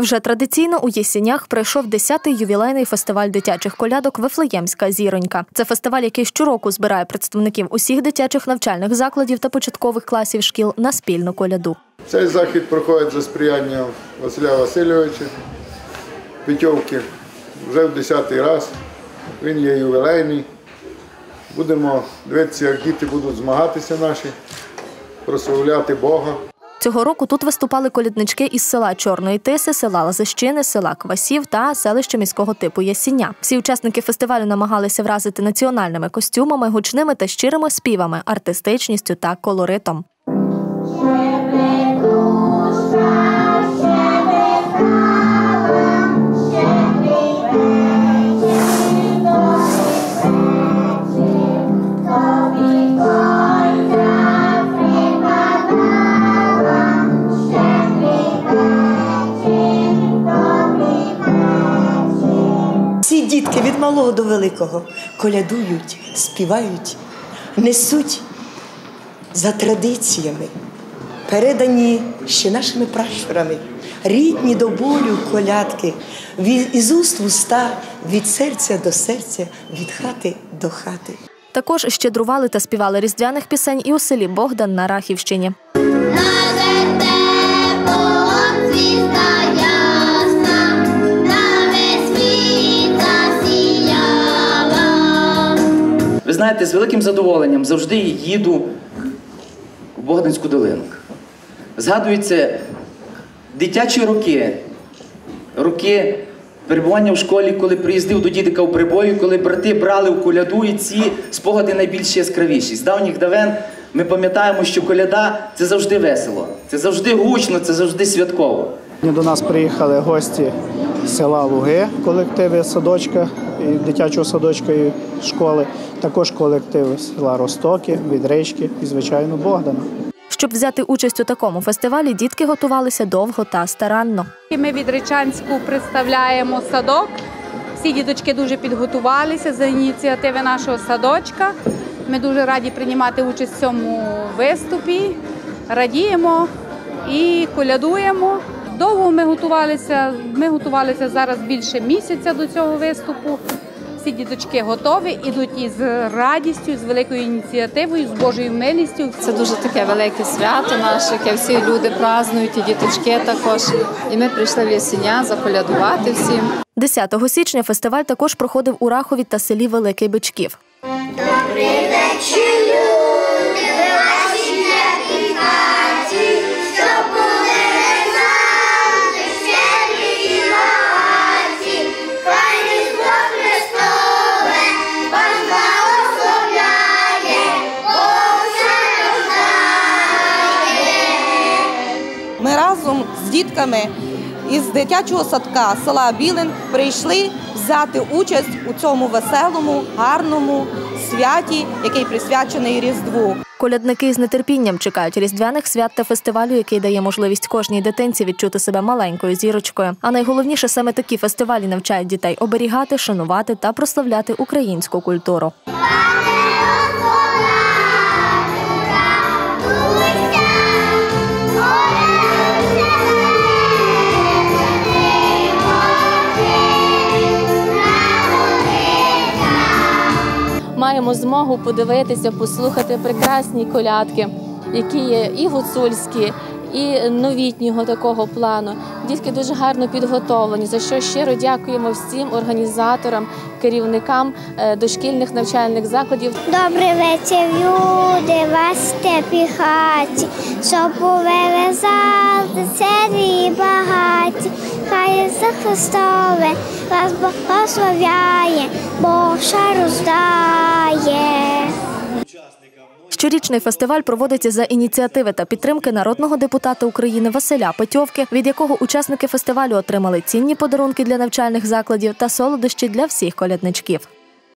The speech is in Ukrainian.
Вже традиційно у Єсенях пройшов 10-й ювілейний фестиваль дитячих колядок «Вифлеємська зіронька». Це фестиваль, який щороку збирає представників усіх дитячих навчальних закладів та початкових класів шкіл на спільну коляду. Цей захід проходить за сприяння Василя Васильовича Петьовки. Вже в 10-й раз. Він є ювілейний. Будемо дивитися, як діти будуть змагатися наші, прославляти Бога. Цього року тут виступали коляднички із села Чорної Тиси, села Лазищини, села Квасів та селища міського типу Ясіня. Всі учасники фестивалю намагалися вразити національними костюмами, гучними та щирими співами, артистичністю та колоритом. Всі дітки від малого до великого колядують, співають, несуть за традиціями, передані ще нашими пращурами, рідні до болю колядки, із уст в уста, від серця до серця, від хати до хати. Також щедрували та співали різдвяних пісень і у селі Богдан на Рахівщині. Ви знаєте, з великим задоволенням завжди їду в Богданську долину. Згадуються дитячі роки перебування в школі, коли приїздив до дідика у прибою, коли брати брали в коляду, і ці спогади найбільш яскравіші. З давніх давен ми пам'ятаємо, що коляда – це завжди весело, це завжди гучно, це завжди святково. До нас приїхали гості з села Луги, колективи садочка, дитячого садочка і школи, також колективи села Ростоки, від Речки і, звичайно, Богдана. Щоб взяти участь у такому фестивалі, дітки готувалися довго та старанно. Ми від Речанську представляємо садок. Всі діточки дуже підготувалися за ініціативи нашого садочка. Ми дуже раді приймати участь в цьому виступі, радіємо і колядуємо. Довго ми готувалися зараз більше місяця до цього виступу. Всі діточки готові, ідуть із радістю, з великою ініціативою, з Божою милістю. Це дуже таке велике свято наше, яке всі люди празднують, і діточки також. І ми прийшли в Ясеня заколядувати всім. 10 січня фестиваль також проходив у Рахові та селі Великий Бичків. Добрий вечір, люди, ваші теплі хаті, щоб були знати, щедрі і багаті. Хай Різдво Христове вас благословляє, Бог все рождає. Ми разом з дітками із дитячого садка села Білин прийшли взяти участь у цьому веселому, гарному святі, який присвячений Різдву. Колядники з нетерпінням чекають різдвяних свят та фестивалю, який дає можливість кожній дитинці відчути себе маленькою зірочкою. А найголовніше, саме такі фестивалі навчають дітей оберігати, шанувати та прославляти українську культуру. Маємо змогу подивитися, послухати прекрасні колядки, які є і гуцульські, і новітнього такого плану. Дітки дуже гарно підготовлені, за що щиро дякуємо всім організаторам, керівникам дошкільних навчальних закладів. Добрий вечір, люди, вас теплі хаті, щоб були завжди царі багаті. Хай Різдво Христове вас благословляє, Бог все роздає. Щорічний фестиваль проводиться за ініціативи та підтримки народного депутата України Василя Петьовки, від якого учасники фестивалю отримали цінні подарунки для навчальних закладів та солодощі для всіх колядничків.